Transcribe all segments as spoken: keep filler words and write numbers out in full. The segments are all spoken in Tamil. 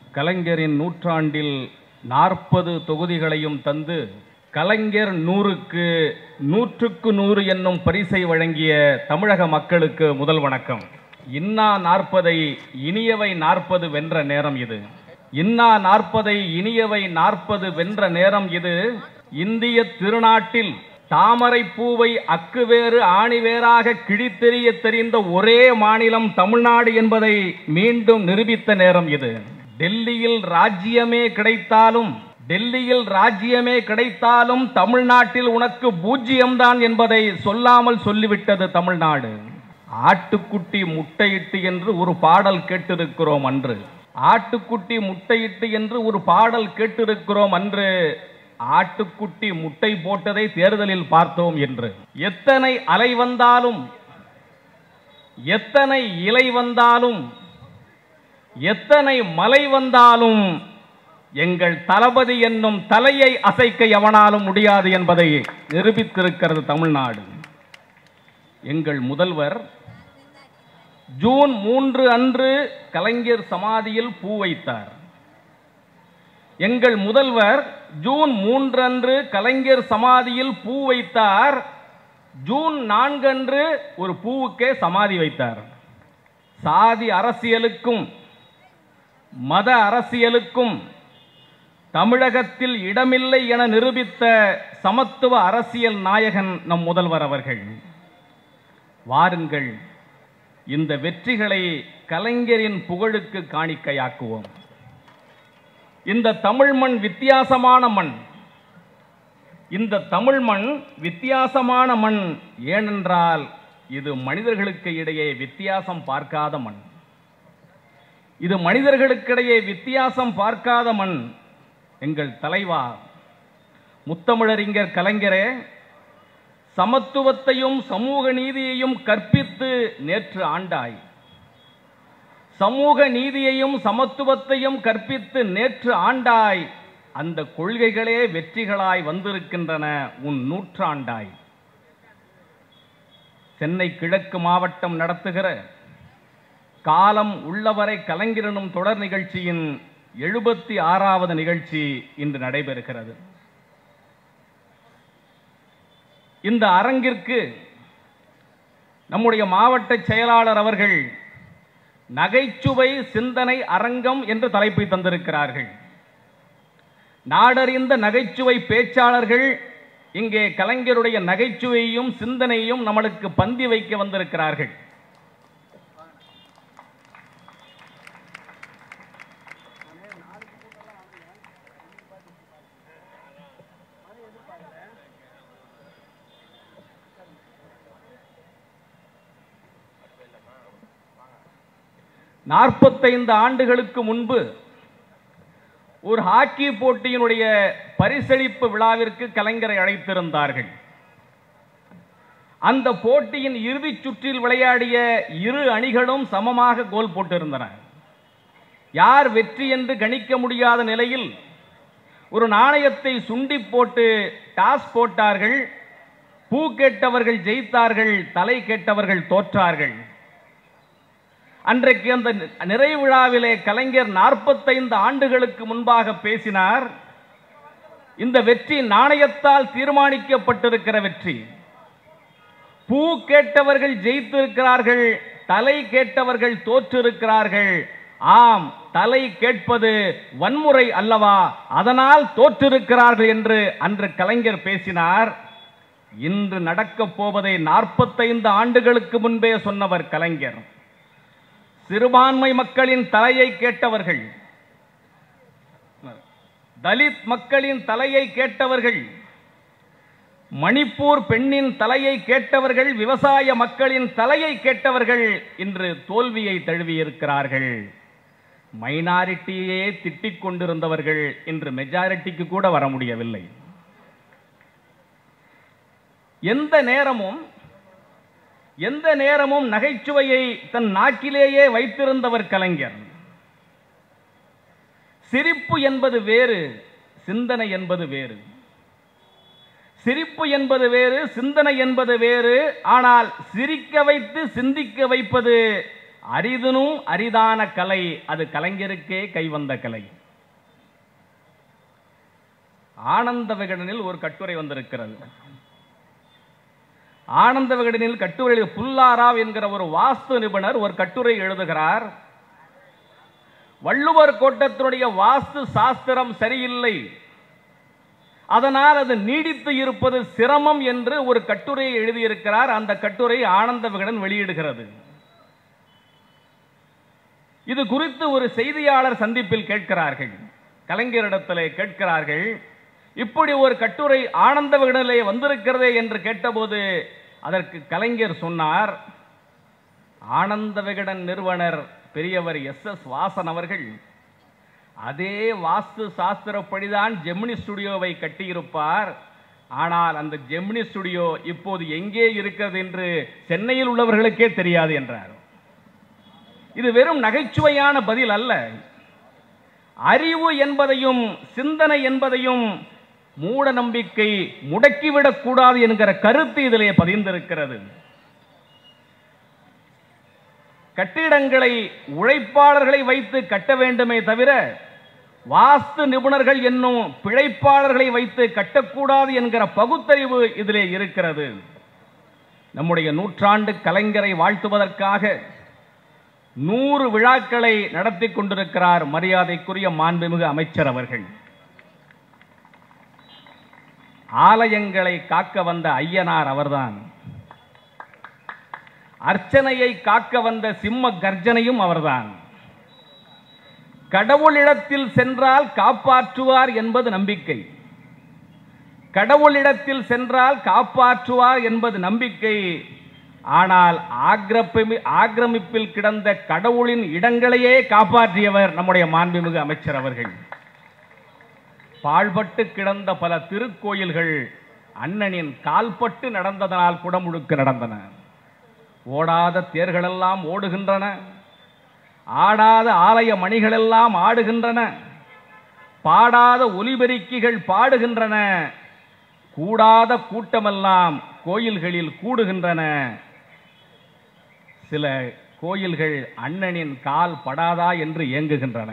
கலைஞரின் நூற்றாண்டில் நாற்பது தொகுதிகளையும் தந்து கலைஞர் நூறுக்கு நூற்றுக்கு நூறு என்னும் பரிசை வழங்கிய தமிழக மக்களுக்கு முதல் வணக்கம். இன்னா நாற்பதை இனியவை நாற்பது வென்ற நேரம் இது. இன்னா நாற்பதை இனியவை நாற்பது வென்ற நேரம் இது. இந்திய திருநாட்டில் தாமரை பூவை அக்குவேறு ஆணிவேராக கிழித்தெறிய தெரிந்த ஒரே மாநிலம் தமிழ்நாடு என்பதை மீண்டும் நிரூபித்த நேரம் இது. டெல்லியில் ராஜ்யமே கிடைத்தாலும் டெல்லியில் ராஜ்யமே கிடைத்தாலும் தமிழ்நாட்டில் உனக்கு பூஜ்ஜியம்தான் என்பதை சொல்லாமல் சொல்லிவிட்டது தமிழ்நாடு. ஆட்டுக்குட்டி முட்டையிட்டு என்று ஒரு பாடல் கேட்டிருக்கிறோம் அன்று. ஆட்டுக்குட்டி முட்டையிட்டு என்று ஒரு பாடல் கேட்டிருக்கிறோம் அன்று. ஆட்டுக்குட்டி முட்டை போட்டதை தேர்தலில் பார்த்தோம் என்று. எத்தனை அலை வந்தாலும் எத்தனை இலை வந்தாலும் எத்தனை மலை வந்தாலும் எங்கள் தளபதி என்னும் தலையை அசைக்க எவனாலும் முடியாது என்பதை நிரூபித்திருக்கிறது தமிழ்நாடு. எங்கள் முதல்வர் ஜூன் மூன்று அன்று கலைஞர் சமாதியில் பூ வைத்தார். எங்கள் முதல்வர் ஜூன் மூன்று அன்று கலைஞர் சமாதியில் பூ வைத்தார். ஜூன் நான்கு அன்று ஒரு பூவுக்கே சமாதி வைத்தார். சாதி அரசியலுக்கும் மத அரசியலுக்கும் தமிழகத்தில் இடமில்லை என நிரூபித்த சமத்துவ அரசியல் நாயகன் நம் முதல்வர் அவர்கள். வாருங்கள், இந்த வெற்றிகளை கலைஞரின் புகழுக்கு காணிக்கையாக்குவோம். இந்த தமிழ் மண் வித்தியாசமான மண். இந்த தமிழ் மண் வித்தியாசமான மண். ஏனென்றால் இது மனிதர்களுக்கு இடையே வித்தியாசம் பார்க்காத மண். இது மனிதர்களுக்கிடையே வித்தியாசம் பார்க்காத மண். எங்கள் தலைவா முத்தமிழறிஞர் கலைஞரே, சமத்துவத்தையும் சமூக நீதியையும் கற்பித்து நேற்று ஆண்டாய். சமூக நீதியையும் சமத்துவத்தையும் கற்பித்து நேற்று ஆண்டாய். அந்த கொள்கைகளே வெற்றிகளாய் வந்திருக்கின்றன உன் நூற்றாண்டாய். சென்னை கிழக்கு மாவட்டம் நடத்துகிற காலம் உள்ளவரை கலைஞரனும் தொடர் நிகழ்ச்சியின் எழுபத்தி ஆறாவது நிகழ்ச்சி இன்று நடைபெறுகிறது. இந்த அரங்கிற்கு நம்முடைய மாவட்ட செயலாளர் அவர்கள் நகைச்சுவை சிந்தனை அரங்கம் என்று தலைப்பை தந்திருக்கிறார்கள். நாடறிந்த நகைச்சுவை பேச்சாளர்கள் இங்கே கலைஞருடைய நகைச்சுவையும் சிந்தனையும் நம்மளுக்கு பந்தி வைக்க வந்திருக்கிறார்கள். நாற்பத்தைந்து ஆண்டுகளுக்கு முன்பு ஒரு ஹாக்கி போட்டியினுடைய பரிசளிப்பு விழாவிற்கு கலைஞரை அழைத்திருந்தார்கள். அந்த போட்டியின் இறுதிச் சுற்றில் விளையாடிய இரு அணிகளும் சமமாக கோல் போட்டிருந்தன. யார் வெற்றி என்று கணிக்க முடியாத நிலையில் ஒரு நாணயத்தை சுண்டி போட்டு டாஸ் போட்டார்கள். பூ கேட்டவர்கள் ஜெயித்தார்கள், தலை கேட்டவர்கள் தோற்றார்கள். அன்றைக்கு அந்த நிறைவு விழாவிலே கலைஞர் நாற்பத்தைந்து ஆண்டுகளுக்கு முன்பாக பேசினார். இந்த வெற்றி நாணயத்தால் தீர்மானிக்கப்பட்டிருக்கிற வெற்றி. பூ கேட்டவர்கள் ஜெயித்திருக்கிறார்கள், தலை கேட்டவர்கள் தோற்றிருக்கிறார்கள். ஆம், தலை கேட்பது வன்முறை அல்லவா, அதனால் தோற்றிருக்கிறார்கள் என்று அன்று கலைஞர் பேசினார். இன்று நடக்கப் போவதை நாற்பத்தைந்து ஆண்டுகளுக்கு முன்பே சொன்னவர் கலைஞர். சிறுபான்மை மக்களின் தலையை கேட்டவர்கள், தலித் மக்களின் தலையை கேட்டவர்கள், மணிப்பூர் பெண்ணின் தலையை கேட்டவர்கள், விவசாய மக்களின் தலையை கேட்டவர்கள் இன்று தோல்வியை தழுவியிருக்கிறார்கள். மைனாரிட்டியே திட்டிக் கொண்டிருந்தவர்கள் இன்று மெஜாரிட்டிக்கு கூட வர முடியவில்லை. எந்த நேரமும் எந்த நேரமும் நகைச்சுவையை தன் நாக்கிலேயே வைத்திருந்தவர் கலைஞர். சிரிப்பு என்பது வேறு, சிந்தனை என்பது வேறு. சிரிப்பு என்பது வேறு, சிந்தனை என்பது வேறு. ஆனால் சிரிக்க வைத்து சிந்திக்க வைப்பது அரிதனும் அரிதான கலை அது கலைஞருக்கே கைவந்த கலை. ஆனந்த விகடனில் ஒரு கட்டுரை வந்திருக்கிறது. ஆனந்த விகடனில் கட்டுரை புல்லாராவ் என்கிற ஒரு வாஸ்து நிபுணர் ஒரு கட்டுரை எழுதுகிறார். வள்ளுவர் கோட்டத்தினுடைய வாஸ்து சாஸ்திரம் சரியில்லை, அதனால் அது நீடித்து இருப்பது சிரமம் என்று ஒரு கட்டுரையை எழுதியிருக்கிறார். அந்த கட்டுரை ஆனந்த விகடன் வெளியிடுகிறது. இது குறித்து ஒரு செய்தியாளர் சந்திப்பில் கேட்கிறார்கள், கலைஞரிடத்திலே கேட்கிறார்கள், இப்படி ஒரு கட்டுரை ஆனந்த விகடனிலே வந்திருக்கிறதே என்று கேட்டபோது அதற்கு கலைஞர் சொன்னார், ஆனந்த விகடன் நிறுவனர் பெரியவர் எஸ் எஸ் வாசன் அவர்கள் அதே வாஸ்து சாஸ்திரப்படிதான் ஜெமினி ஸ்டுடியோவை கட்டியிருப்பார். ஆனால் அந்த ஜெமினி ஸ்டுடியோ இப்போது எங்கே இருக்கிறது என்று சென்னையில் உள்ளவர்களுக்கே தெரியாது என்றார். இது வெறும் நகைச்சுவையான பதில் அல்ல. அறிவு என்பதையும் சிந்தனை என்பதையும் மூட நம்பிக்கை முடக்கிவிடக் கூடாது என்கிற கருத்து இதிலே பதிந்திருக்கிறது. கட்டிடங்களை உழைப்பாளர்களை வைத்து கட்ட வேண்டுமே தவிர வாஸ்து நிபுணர்கள் என்னும் பிழைப்பாளர்களை வைத்து கட்டக்கூடாது என்கிற பகுத்தறிவு இதிலே இருக்கிறது. நம்முடைய நூற்றாண்டு கலைஞரை வாழ்த்துவதற்காக நூறு விழாக்களை நடத்தி கொண்டிருக்கிறார் மரியாதைக்குரிய மாண்புமிகு அமைச்சர் அவர்கள். ஆலயங்களை காக்க வந்த ஐயனார் அவர்தான், அர்ச்சனையை காக்க வந்த சிம்ம கர்ஜனையும் அவர்தான். கடவுளிடத்தில் சென்றால் காப்பாற்றுவார் என்பது நம்பிக்கை, கடவுளிடத்தில் சென்றால் காப்பாற்றுவார் என்பது நம்பிக்கை. ஆனால் ஆக்கிரமிப்பில் கிடந்த கடவுளின் இடங்களையே காப்பாற்றியவர் நம்முடைய மாண்புமிகு அமைச்சர் அவர்கள். பாழ்பட்டு கிடந்த பல திருக்கோயில்கள் அண்ணனின் கால்பட்டு நடந்ததனால் குடமுழுக்கு நடந்தன. ஓடாத தேர்களெல்லாம் ஓடுகின்றன, ஆடாத ஆலய மணிகளெல்லாம் ஆடுகின்றன, பாடாத ஒலிபெருக்கிகள் பாடுகின்றன, கூடாத கூட்டமெல்லாம் கோயில்களில் கூடுகின்றன. சில கோயில்கள் அண்ணனின் கால் படாதா என்று ஏங்குகின்றன.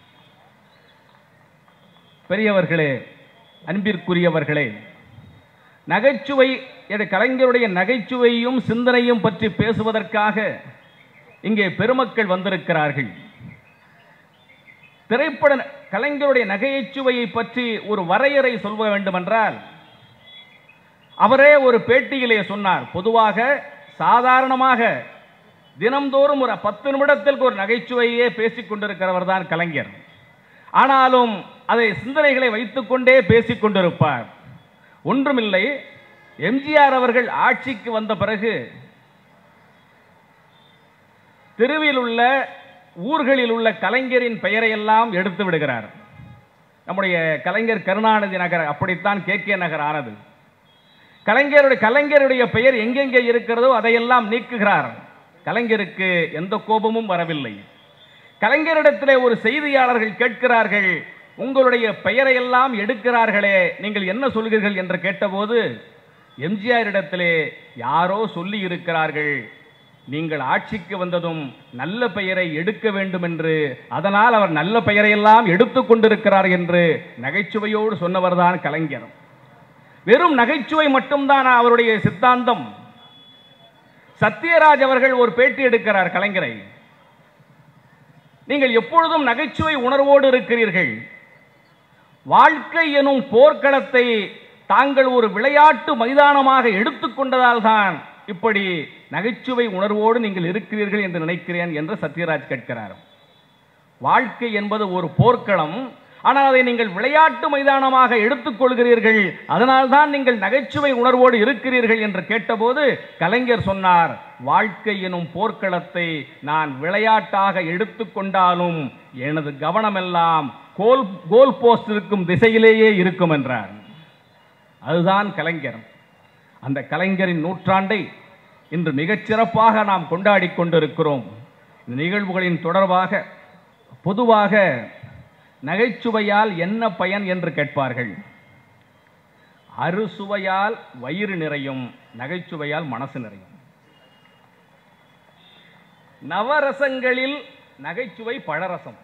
பெரியவர்களே, அன்பிற்குரியவர்களே, நகைச்சுவை கலைஞருடைய நகைச்சுவையும் சிந்தனையும் பற்றி பேசுவதற்காக இங்கே பெருமக்கள் வந்திருக்கிறார்கள். திரைப்பட கலைஞருடைய நகைச்சுவையை பற்றி ஒரு வரையறை சொல்ல வேண்டுமென்றால் அவரே ஒரு பேட்டியிலே சொன்னார், பொதுவாக சாதாரணமாக தினம்தோறும் ஒரு பத்து நிமிடத்திற்கு ஒரு நகைச்சுவையே பேசிக் கொண்டிருக்கிறவர் தான் கலைஞர். ஆனாலும் அதை சிந்தனைகளை வைத்துக் கொண்டே பேசிக் கொண்டிருப்பார். ஒன்றுமில்லை, எம்ஜிஆர் அவர்கள் ஆட்சிக்கு வந்த பிறகு தெருவில் உள்ள ஊர்களில் உள்ள கலைஞரின் பெயரையெல்லாம் எடுத்து விடுகிறார். நம்முடைய கலைஞர் கருணாநிதி நகர் அப்படித்தான் கே கே நகர் ஆனது. கலைஞருடைய கலைஞருடைய பெயர் எங்கெங்கே இருக்கிறதோ அதையெல்லாம் நீக்குகிறார். கலைஞருக்கு எந்த கோபமும் வரவில்லை. கலைஞரிடத்திலே ஒரு செய்தியாளர்கள் கேட்கிறார்கள், உங்களுடைய பெயரையெல்லாம் எடுக்கிறார்களே, நீங்கள் என்ன சொல்கிறீர்கள் என்று கேட்டபோது எம்ஜிஆர் இடத்திலே யாரோ சொல்லி இருக்கிறார்கள், நீங்கள் ஆட்சிக்கு வந்ததும் நல்ல பெயரை எடுக்க வேண்டும் என்று, அதனால் அவர் நல்ல பெயரையெல்லாம் எடுத்துக் கொண்டிருக்கிறார் என்று நகைச்சுவையோடு சொன்னவர்தான் கலைஞர். வெறும் நகைச்சுவை மட்டும்தான் அவருடைய சித்தாந்தம். சத்யராஜ் அவர்கள் ஒரு பேட்டி எடுக்கிறார் கலைஞரை, நீங்கள் எப்பொழுதும் நகைச்சுவை உணர்வோடு இருக்கிறீர்கள், வாழ்க்கை எனும் போர்க்களத்தை தாங்கள் ஒரு விளையாட்டு மைதானமாக எடுத்துக்கொண்டதால் தான் இப்படி நகைச்சுவை உணர்வோடு நீங்கள் இருக்கிறீர்கள் என்று நினைக்கிறேன் என்று சத்யராஜ் கேட்கிறார். வாழ்க்கை என்பது ஒரு போர்க்களம், ஆனால் அதை நீங்கள் விளையாட்டு மைதானமாக எடுத்துக்கொள்கிறீர்கள், அதனால்தான் நீங்கள் நகைச்சுவை உணர்வோடு இருக்கிறீர்கள் என்று கேட்டபோது கலைஞர் சொன்னார், வாழ்க்கை எனும் போர்க்களத்தை நான் விளையாட்டாக எடுத்துக்கொண்டாலும் எனது கவனமெல்லாம் கோல் கோல் போஸ்ட் இருக்கும் திசையிலேயே இருக்கும் என்றார். அதுதான் கலைஞர். அந்த கலைஞரின் நூற்றாண்டை இன்று மிகச்சிறப்பாக நாம் கொண்டாடி கொண்டிருக்கிறோம். இந்த நிகழ்வுகளின் தொடர்பாக பொதுவாக நகைச்சுவையால் என்ன பயன் என்று கேட்பார்கள். அறுசுவையால் வயிறு நிறையும், நகைச்சுவையால் மனசு நிறையும். நவரசங்களில் நகைச்சுவை பழரசம்.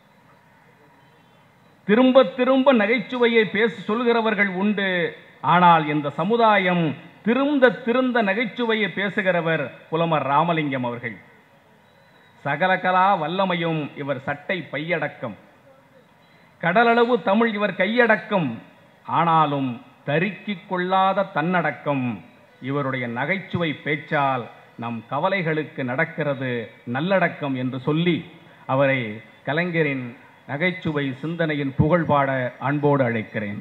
திரும்ப திரும்ப நகைச்சுவையை பேச சொல்கிறவர்கள் உண்டு. ஆனால் இந்த சமுதாயம் திருந்த திருந்த நகைச்சுவையை பேசுகிறவர் புலவர் ராமலிங்கம் அவர்கள். சகலகலா வல்லமையும் இவர் சட்டை பையடக்கம், கடலளவு தமிழ் இவர் கையடக்கம். ஆனாலும் தரிக்கிக் கொள்ளாத தன்னடக்கம் இவருடைய நகைச்சுவை பேச்சால் நம் கவலைகளுக்கு நடக்கிறது நல்லடக்கம் என்று சொல்லி அவரை கலைஞரின் நகைச்சுவை சிந்தனையின் புகழ் பாட அன்போடு அழைக்கிறேன்.